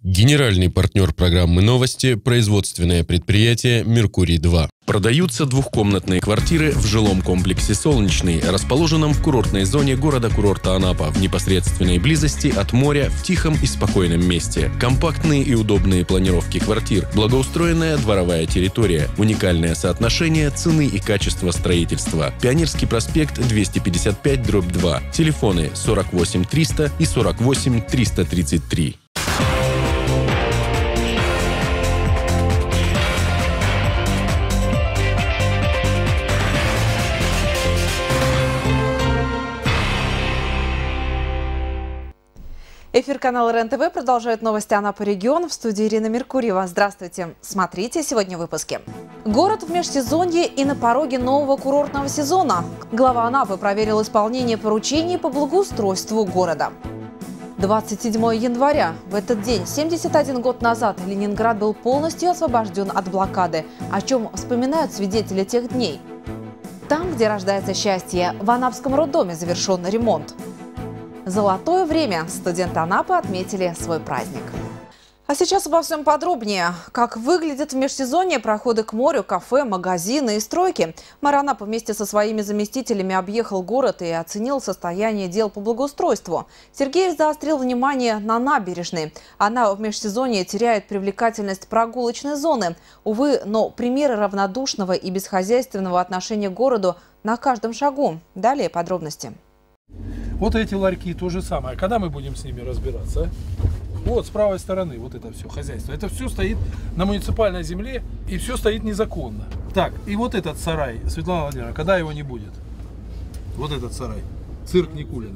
Генеральный партнер программы «Новости» – производственное предприятие «Меркурий-2». Продаются двухкомнатные квартиры в жилом комплексе «Солнечный», расположенном в курортной зоне города-курорта Анапа, в непосредственной близости от моря, в тихом и спокойном месте. Компактные и удобные планировки квартир, благоустроенная дворовая территория, уникальное соотношение цены и качества строительства. Пионерский проспект 255/2. Телефоны 48 300 и 48 333. Эфир канала РЕН-ТВ продолжает новости Анапы регион. В студии Ирина Меркурьева. Здравствуйте. Смотрите сегодня в выпуске. Город в межсезонье и на пороге нового курортного сезона. Глава Анапы проверил исполнение поручений по благоустройству города. 27 января. В этот день, 71 год назад, Ленинград был полностью освобожден от блокады, о чем вспоминают свидетели тех дней. Там, где рождается счастье, в Анапском роддоме завершен ремонт. Золотое время. Студенты Анапы отметили свой праздник. А сейчас обо всем подробнее. Как выглядят в межсезонье проходы к морю, кафе, магазины и стройки. Мэр Анапы вместе со своими заместителями объехал город и оценил состояние дел по благоустройству. Сергеев заострил внимание на набережной. Она в межсезонье теряет привлекательность прогулочной зоны. Увы, но примеры равнодушного и бесхозяйственного отношения к городу на каждом шагу. Далее подробности. Вот эти ларьки то же самое. Когда мы будем с ними разбираться? Вот с правой стороны вот это все хозяйство. Это все стоит на муниципальной земле и все стоит незаконно. Так, и вот этот сарай, Светлана Владимировна, когда его не будет? Вот этот сарай. Цирк Никулина.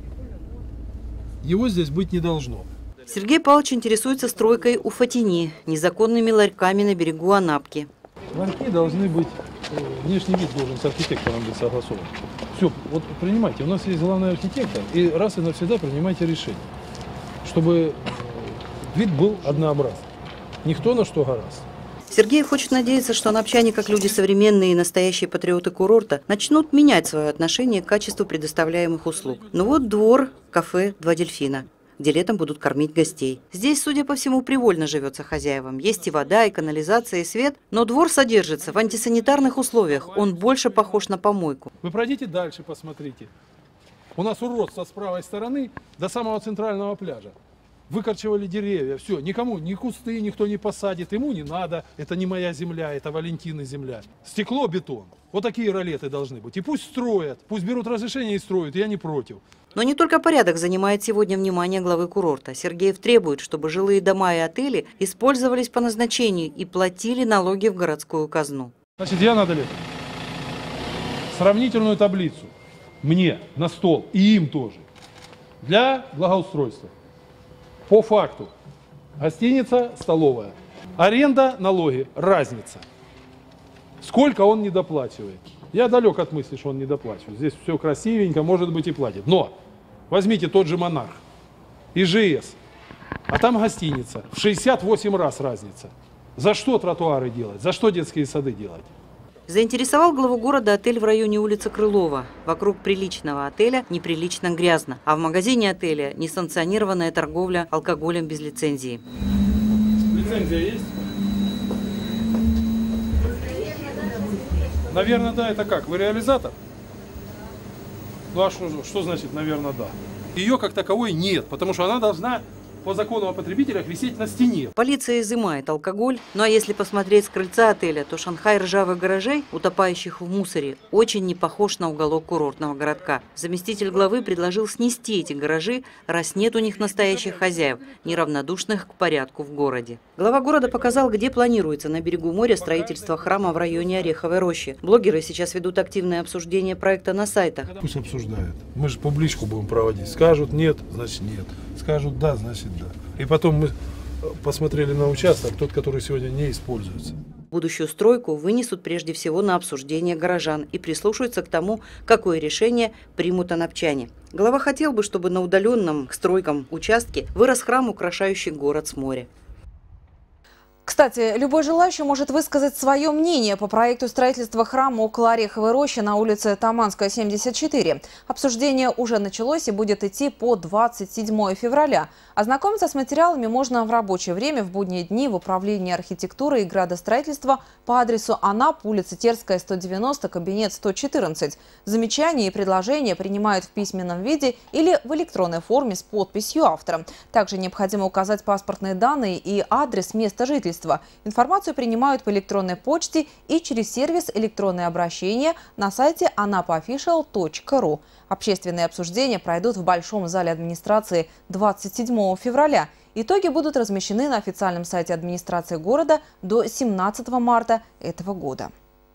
Его здесь быть не должно. Сергей Павлович интересуется стройкой у Фатини, незаконными ларьками на берегу Анапки. Ларьки должны быть, внешний вид должен с архитектором быть согласован. Все, вот принимайте, у нас есть главный архитектор, и раз и навсегда принимайте решение, чтобы вид был однообразный. Никто на что гораздо. Сергей хочет надеяться, что анапчане, как люди современные и настоящие патриоты курорта, начнут менять свое отношение к качеству предоставляемых услуг. Ну вот двор, кафе «Два дельфина», где летом будут кормить гостей. Здесь, судя по всему, привольно живется хозяевам. Есть и вода, и канализация, и свет. Но двор содержится в антисанитарных условиях. Он больше похож на помойку. Вы пройдите дальше, посмотрите. У нас уродство с правой стороны до самого центрального пляжа. Выкорчевали деревья, все, никому, ни кусты никто не посадит, ему не надо, это не моя земля, это Валентины земля. Стекло, бетон, вот такие ролеты должны быть. И пусть строят, пусть берут разрешение и строят, я не против. Но не только порядок занимает сегодня внимание главы курорта. Сергеев требует, чтобы жилые дома и отели использовались по назначению и платили налоги в городскую казну. Значит, я надо ли сравнительную таблицу мне на стол и им тоже для благоустройства. По факту. Гостиница, столовая. Аренда, налоги, разница. Сколько он недоплачивает. Я далек от мысли, что он недоплачивает. Здесь все красивенько, может быть и платит. Но возьмите тот же «Монарх», ИЖС, а там гостиница. В 68 раз разница. За что тротуары делать? За что детские сады делать? Заинтересовал главу города отель в районе улицы Крылова. Вокруг приличного отеля неприлично грязно, а в магазине отеля несанкционированная торговля алкоголем без лицензии. Лицензия есть? Наверное, да, это как? Вы реализатор? Ну а что значит, наверное, да? Ее как таковой нет, потому что она должна по закону о потребителях висеть на стене. Полиция изымает алкоголь. Ну а если посмотреть с крыльца отеля, то Шанхай ржавых гаражей, утопающих в мусоре, очень не похож на уголок курортного городка. Заместитель главы предложил снести эти гаражи, раз нет у них настоящих хозяев, неравнодушных к порядку в городе. Глава города показал, где планируется на берегу моря строительство храма в районе Ореховой рощи. Блогеры сейчас ведут активное обсуждение проекта на сайтах. Пусть обсуждают. Мы же публичку будем проводить. Скажут нет, значит нет. Скажут да, значит да. И потом мы посмотрели на участок, тот, который сегодня не используется. Будущую стройку вынесут прежде всего на обсуждение горожан и прислушаются к тому, какое решение примут анапчане. Глава хотел бы, чтобы на удаленном к стройкам участке вырос храм, украшающий город с моря. Кстати, любой желающий может высказать свое мнение по проекту строительства храма около Ореховой рощи на улице Таманская, 74. Обсуждение уже началось и будет идти по 27 февраля. Ознакомиться с материалами можно в рабочее время в будние дни в Управлении архитектуры и градостроительства по адресу АНАП, улица Терская, 190, кабинет 114. Замечания и предложения принимают в письменном виде или в электронной форме с подписью автора. Также необходимо указать паспортные данные и адрес места жительства. Информацию принимают по электронной почте и через сервис «Электронное обращение» на сайте anapaofficial.ru. Общественные обсуждения пройдут в Большом зале администрации 27 февраля. Итоги будут размещены на официальном сайте администрации города до 17 марта этого года.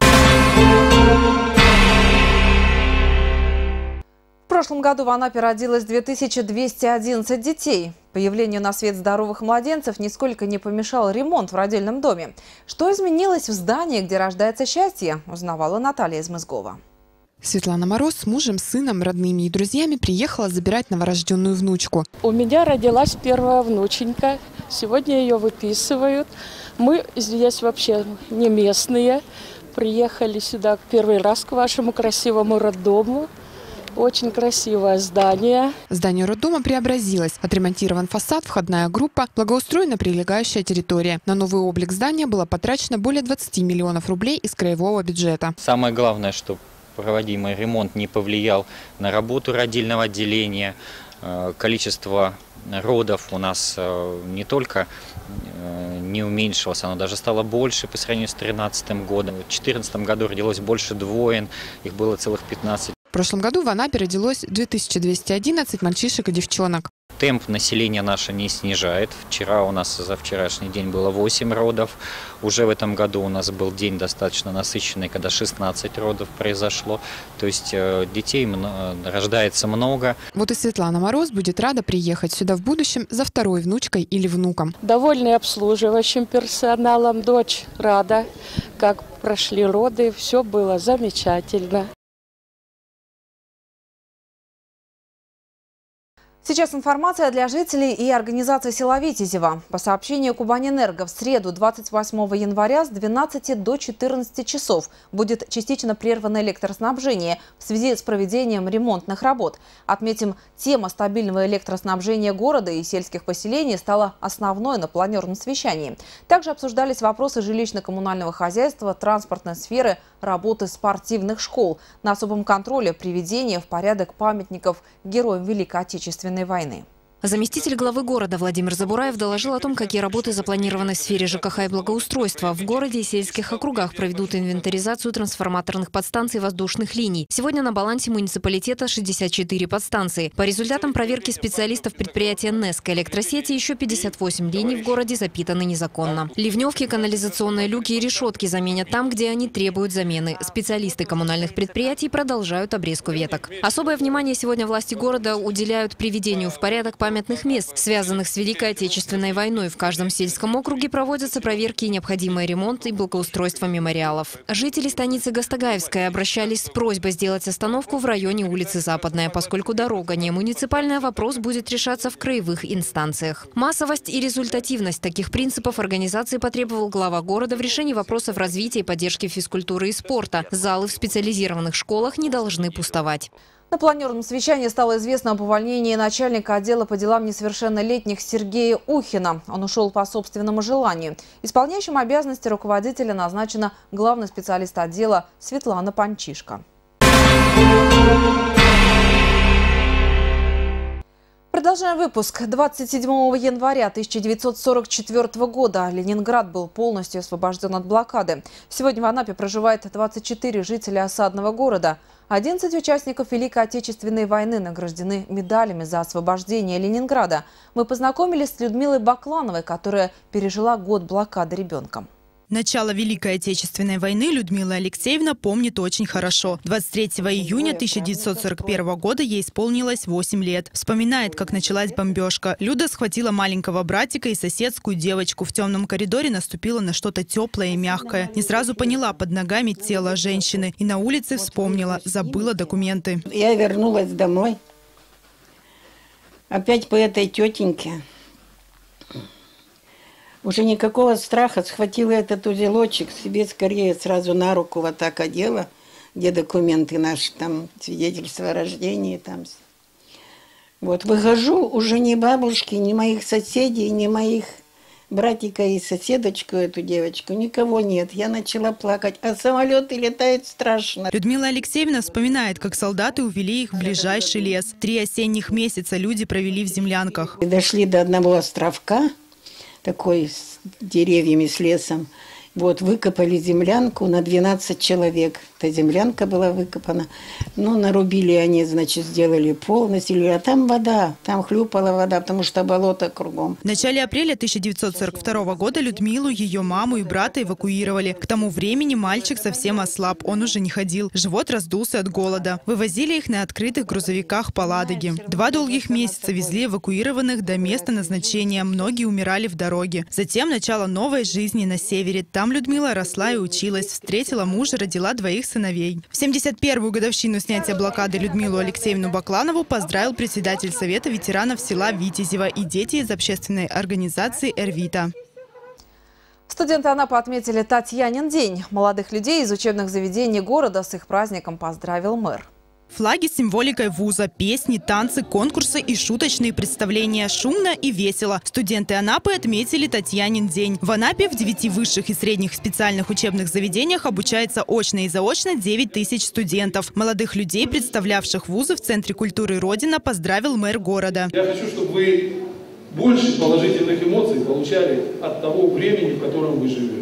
В прошлом году в Анапе родилось 2211 детей. Появлению на свет здоровых младенцев нисколько не помешал ремонт в родильном доме. Что изменилось в здании, где рождается счастье, узнавала Наталья из Мызгова. Светлана Мороз с мужем, сыном, родными и друзьями приехала забирать новорожденную внучку. У меня родилась первая внученька. Сегодня ее выписывают. Мы здесь вообще не местные. Приехали сюда первый раз к вашему красивому роддому. Очень красивое здание. Здание роддома преобразилось. Отремонтирован фасад, входная группа, благоустроена прилегающая территория. На новый облик здания было потрачено более 20 миллионов рублей из краевого бюджета. Самое главное, что проводимый ремонт не повлиял на работу родильного отделения. Количество родов у нас не только не уменьшилось, оно даже стало больше по сравнению с 2013 годом. В 2014 году родилось больше двоен, их было целых 15. В прошлом году в Анапе родилось 2211 мальчишек и девчонок. Темп населения наше не снижает. Вчера у нас за вчерашний день было 8 родов. Уже в этом году у нас был день достаточно насыщенный, когда 16 родов произошло. То есть детей рождается много. Вот и Светлана Мороз будет рада приехать сюда в будущем за второй внучкой или внуком. Довольны обслуживающим персоналом. Дочь рада, как прошли роды. Все было замечательно. Сейчас информация для жителей и организации села Витязева. По сообщению Кубанэнерго, в среду 28 января с 12 до 14 часов будет частично прервано электроснабжение в связи с проведением ремонтных работ. Отметим, тема стабильного электроснабжения города и сельских поселений стала основной на планерном совещании. Также обсуждались вопросы жилищно-коммунального хозяйства, транспортной сферы, работы спортивных школ, на особом контроле приведения в порядок памятников героям Великой Отечественной войны. Заместитель главы города Владимир Забураев доложил о том, какие работы запланированы в сфере ЖКХ и благоустройства. В городе и сельских округах проведут инвентаризацию трансформаторных подстанций воздушных линий. Сегодня на балансе муниципалитета 64 подстанции. По результатам проверки специалистов предприятия НЭСКО электросети еще 58 линий в городе запитаны незаконно. Ливневки, канализационные люки и решетки заменят там, где они требуют замены. Специалисты коммунальных предприятий продолжают обрезку веток. Особое внимание сегодня власти города уделяют приведению в порядок памятных мест, связанных с Великой Отечественной войной. В каждом сельском округе проводятся проверки и необходимый ремонт и благоустройство мемориалов. Жители станицы Гастагаевская обращались с просьбой сделать остановку в районе улицы Западная, поскольку дорога не муниципальная, вопрос будет решаться в краевых инстанциях. Массовость и результативность таких принципов организации потребовал глава города в решении вопросов развития и поддержки физкультуры и спорта. Залы в специализированных школах не должны пустовать. На планерном совещании стало известно об увольнении начальника отдела по делам несовершеннолетних Сергея Ухина. Он ушел по собственному желанию. Исполняющим обязанности руководителя назначена главный специалист отдела Светлана Панчишко. Продолжаем выпуск. 27 января 1944 года Ленинград был полностью освобожден от блокады. Сегодня в Анапе проживает 24 жителя осадного города. 11 участников Великой Отечественной войны награждены медалями за освобождение Ленинграда. Мы познакомились с Людмилой Баклановой, которая пережила год блокады ребенком. Начало Великой Отечественной войны Людмила Алексеевна помнит очень хорошо. 23 июня 1941 года ей исполнилось 8 лет. Вспоминает, как началась бомбежка. Люда схватила маленького братика и соседскую девочку. В темном коридоре наступила на что-то теплое и мягкое. Не сразу поняла под ногами тело женщины. И на улице вспомнила, забыла документы. Я вернулась домой. Опять по этой тетеньке. Уже никакого страха. Схватила этот узелочек, себе скорее сразу на руку вот так одела, где документы наши, там свидетельство о рождении. Там. Вот выхожу, уже ни бабушки, ни моих соседей, ни моих братика и соседочку, эту девочку, никого нет. Я начала плакать, а самолеты летают страшно. Людмила Алексеевна вспоминает, как солдаты увели их в ближайший лес. 3 осенних месяца люди провели в землянках. И дошли до одного островка, такой с деревьями, с лесом. Вот, выкопали землянку на 12 человек. Эта землянка была выкопана. Ну, нарубили они, значит, сделали пол, населили. А там вода, там хлюпала вода, потому что болото кругом. В начале апреля 1942 года Людмилу, ее маму и брата эвакуировали. К тому времени мальчик совсем ослаб, он уже не ходил. Живот раздулся от голода. Вывозили их на открытых грузовиках по Ладоге. 2 долгих месяца везли эвакуированных до места назначения. Многие умирали в дороге. Затем начало новой жизни на севере. Там Людмила росла и училась, встретила мужа, родила 2 сыновей. В 71-ю годовщину снятия блокады Людмилу Алексеевну Бакланову поздравил председатель Совета ветеранов села Витязева и дети из общественной организации «Эрвита». Студенты Анапы отметили Татьянин день. Молодых людей из учебных заведений города с их праздником поздравил мэр. Флаги с символикой вуза, песни, танцы, конкурсы и шуточные представления. Шумно и весело. Студенты Анапы отметили Татьянин день. В Анапе в 9 высших и средних специальных учебных заведениях обучается очно и заочно 9 тысяч студентов. Молодых людей, представлявших вузы в Центре культуры «Родина», поздравил мэр города. Я хочу, чтобы вы больше положительных эмоций получали от того времени, в котором вы живете.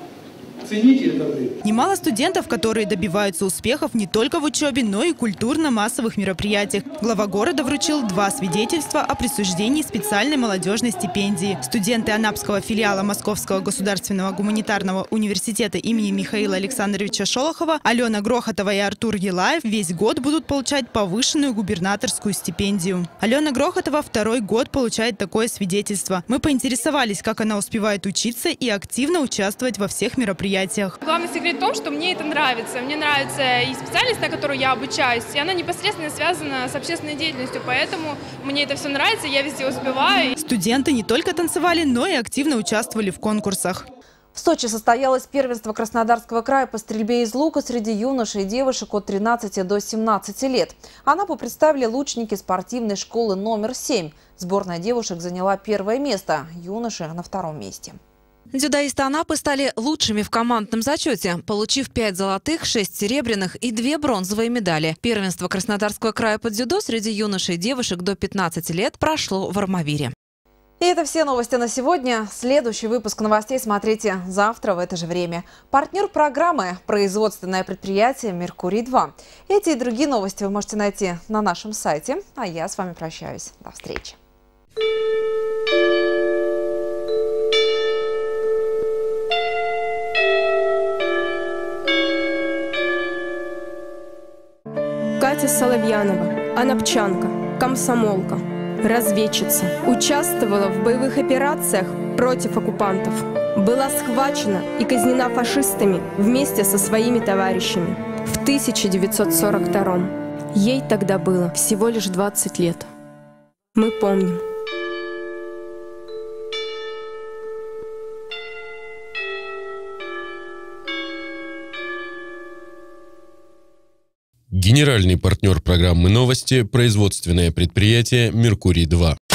Цените это время. Немало студентов, которые добиваются успехов не только в учебе, но и культурно-массовых мероприятиях. Глава города вручил 2 свидетельства о присуждении специальной молодежной стипендии. Студенты Анапского филиала Московского государственного гуманитарного университета имени Михаила Александровича Шолохова, Алена Грохотова и Артур Елаев весь год будут получать повышенную губернаторскую стипендию. Алена Грохотова 2-й год получает такое свидетельство. Мы поинтересовались, как она успевает учиться и активно участвовать во всех мероприятиях. Главный секрет в том, что мне это нравится. Мне нравится и специальность, на которую я обучаюсь, и она непосредственно связана с общественной деятельностью, поэтому мне это все нравится, я везде успеваю. Студенты не только танцевали, но и активно участвовали в конкурсах. В Сочи состоялось первенство Краснодарского края по стрельбе из лука среди юношей и девушек от 13 до 17 лет. Анапу представили лучники спортивной школы номер 7. Сборная девушек заняла 1-е место, юноши на 2-м месте. Дзюдоисты Анапы стали лучшими в командном зачете, получив 5 золотых, 6 серебряных и 2 бронзовые медали. Первенство Краснодарского края по дзюдо среди юношей и девушек до 15 лет прошло в Армавире. И это все новости на сегодня. Следующий выпуск новостей смотрите завтра в это же время. Партнер программы – производственное предприятие «Меркурий-2». Эти и другие новости вы можете найти на нашем сайте. А я с вами прощаюсь. До встречи. Катя Соловьянова, анапчанка, комсомолка, разведчица. Участвовала в боевых операциях против оккупантов. Была схвачена и казнена фашистами вместе со своими товарищами в 1942-м. Ей тогда было всего лишь 20 лет. Мы помним. Генеральный партнер программы «Новости» – производственное предприятие «Меркурий-2».